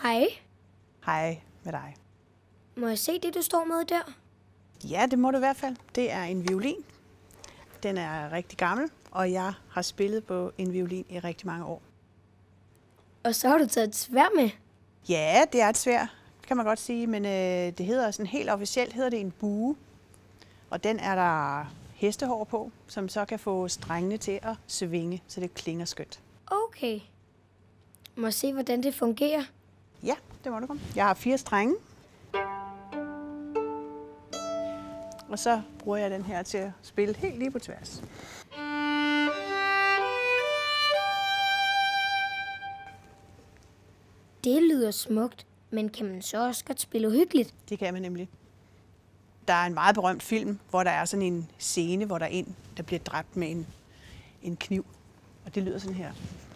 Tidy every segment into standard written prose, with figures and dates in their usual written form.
Hej. Hej med dig. Må jeg se det, du står med der? Ja, det må du i hvert fald. Det er en violin. Den er rigtig gammel, og jeg har spillet på en violin i rigtig mange år. Og så har du taget et sværd med. Ja, det er et sværd, kan man godt sige, men det hedder sådan helt officielt hedder det en bue. Og den er der hestehår på, som så kan få strengene til at svinge, så det klinger skønt. Okay. Må jeg se, hvordan det fungerer? Ja, det må du komme. Jeg har 4 strenge. Og så bruger jeg den her til at spille helt lige på tværs. Det lyder smukt, men kan man så også godt spille uhyggeligt? Det kan man nemlig. Der er en meget berømt film, hvor der er sådan en scene, hvor der er en, der bliver dræbt med en kniv. Og det lyder sådan her.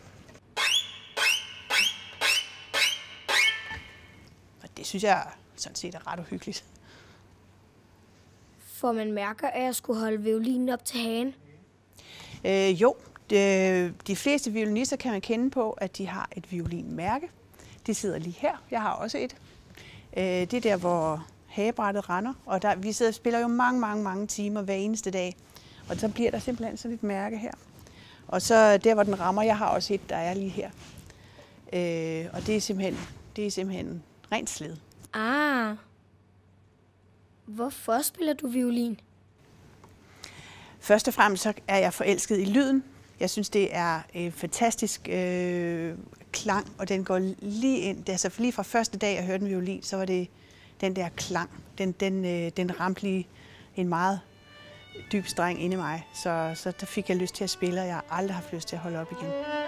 Og det synes jeg sådan set er ret uhyggeligt. Får man mærker af at skulle holde violinen op til hagen? Jo, de fleste violinister kan man kende på, at de har et violinmærke. Det sidder lige her. Jeg har også et. Det er der, hvor hagebrættet render. Og vi sidder og spiller jo mange timer hver eneste dag. Og så bliver der simpelthen sådan et mærke her. Og så der, hvor den rammer, jeg har også et, der er lige her. Og det er simpelthen rent slid. Ah. Hvorfor spiller du violin? Først og fremmest så er jeg forelsket i lyden. Jeg synes, det er en fantastisk klang, og den går lige ind. Altså lige fra første dag, jeg hørte en violin, så var det den der klang. Den ramte lige en meget dyb streng inde i mig. Så der fik jeg lyst til at spille, og jeg har aldrig haft lyst til at holde op igen.